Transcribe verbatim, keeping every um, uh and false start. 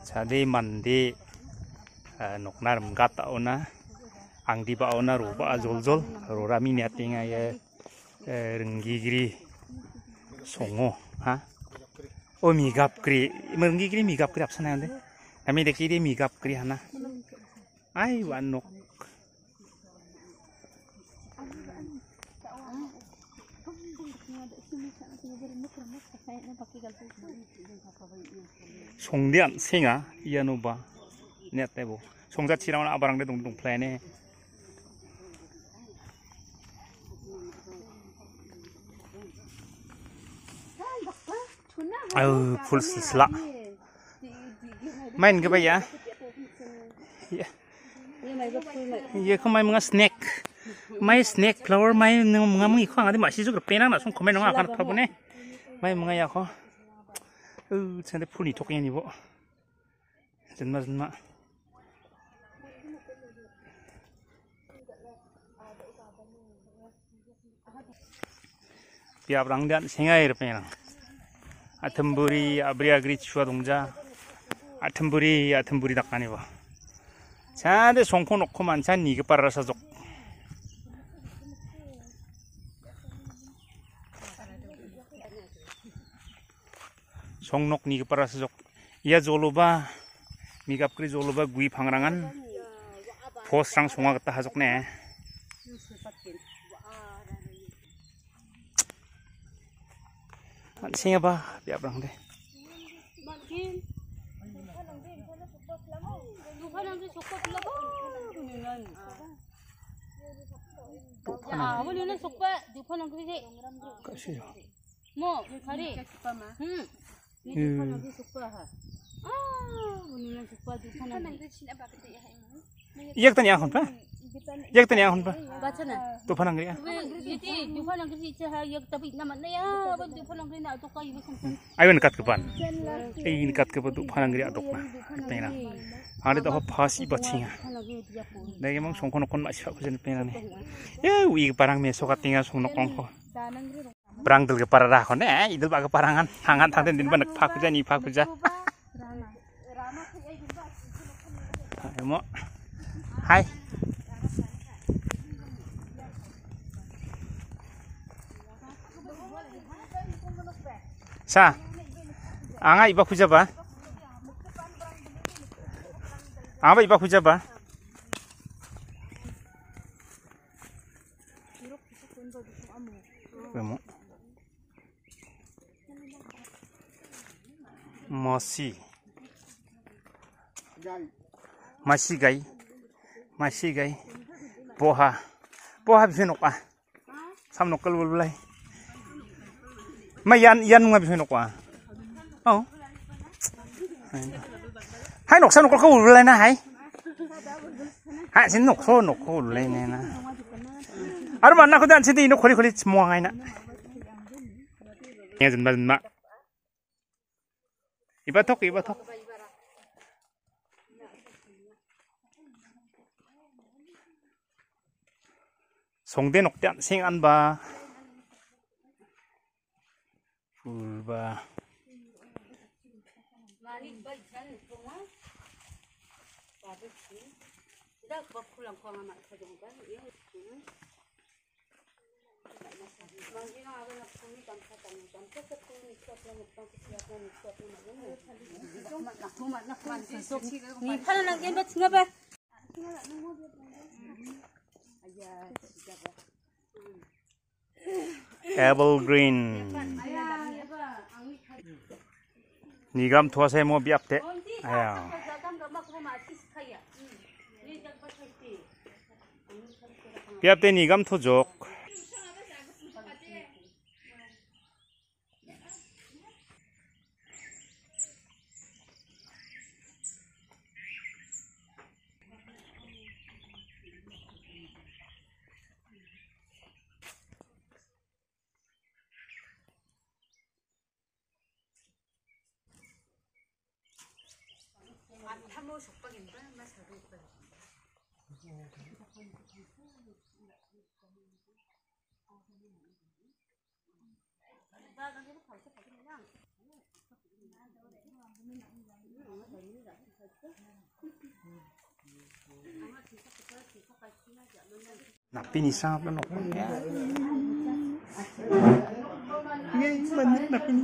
Jadi mandi noknar mengata ona, angdi ba ona rupa azol zol, rorami niatinga ya renggigri songo, ha? Oh migap kri, renggigri migap kri apa sana ande? Kami dekiri migap kri hana. Ay wanok. Songdian singa iya nuba net tebo songja chirang abarang de dong dong plane ayo full silsila main ke ba ya iya ko mai mga snack mai snack flower mai mga mga ko ngadi masi juga penang na song komen nga akan pabune mai mga ya ko uh 근데 풀이 토끼 아니고 정말 정말 비아브랑단 생아이르 페나 아템부리 아브리아그리 추와 동자 아템부리 아템부리 닭가니 봐 자데 송코 놓고만 잔 이게 빨아서 적 songnok ni kepara sejok ia joloba migap kri joloba gui pangrangan pos sang songa kata hasok ne singa ba biar berang deh Hmm. Iyak tanya akun pa? Iyak tanya akun pa? Tu panang gria. Ayo nekat ke pan. Eh nekat ke tu panang gria atok na. Tena. Ada tu apa pasi bacingnya. Dah emang songkon kon masih aku jadi pena ni. Ya, wih parang mesokat tinggal songkon kon. Perang dulu ke para rakon eh itu bagai parangan hangat hangat din banak pakuja ni pakuja ayo hai sa anga iba kuja ba anga iba kuja ba Vemo. Masih, masih gay, masih gay, boha, boha bisa nokah, sam nokal bulbulai, mayan yan nggak bisa nokah, oh, hai nok sam nokal kau bulbulai na hai, hai sin nok so nok kau bulbulai na, ada mana kau dan sini nok kori kori semua ngai na, yang jenbat jenbat. Iba tok, iba tok. Songde noktian sing an ba. Full ba. Evergreen. Nigam thua se mo biap te. Aya. Biap te nigam thu jok. 참모 속박인데 맛 잘 됐어요. 나가서 벌써 가지면 Napin isap na nok. Ngay man napin.